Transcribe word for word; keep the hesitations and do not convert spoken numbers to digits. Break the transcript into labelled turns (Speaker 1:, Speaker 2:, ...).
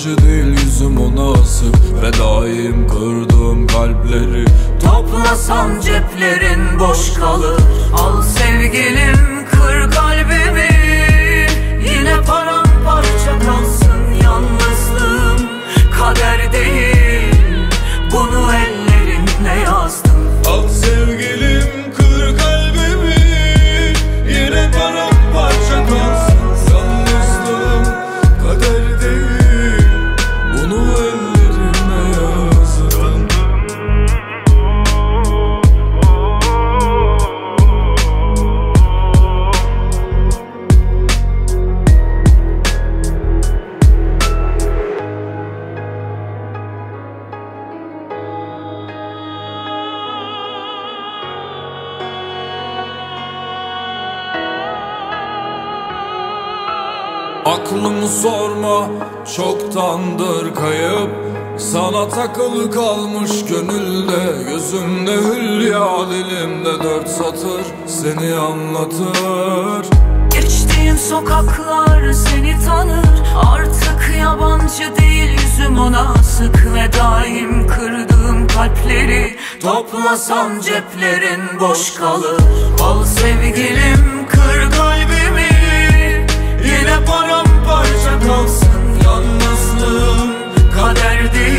Speaker 1: yabancı değil, yüzüm ona asık ve daim kırdığım kalpleri.
Speaker 2: Toplasan ceplerin boş kalır. Al sevgilim, kır kalbimi. Yine paramparça kalsın yalnızlığım. Kader değil, bunu ellerimle yazdım.
Speaker 1: Al sevgilim, kır kalbimi. Yine paramparça kalsın yalnızlığım. Kader değil, bunu ellerimle yazdım. Aklımı sorma, çoktandır kayıp. Sana takılı kalmış gönülde. Gözümde hülya, dilimde dört satır seni anlatır.
Speaker 2: Geçtiğim sokaklar seni tanır. Artık yabancı değil, yüzüm ona sık ve daim kırdığım kalpleri. Toplasan ceplerin boş kalır. Al sevgilim, kır kalbimi. Yine paramparça kalsın yalnızlığım. Kader değil,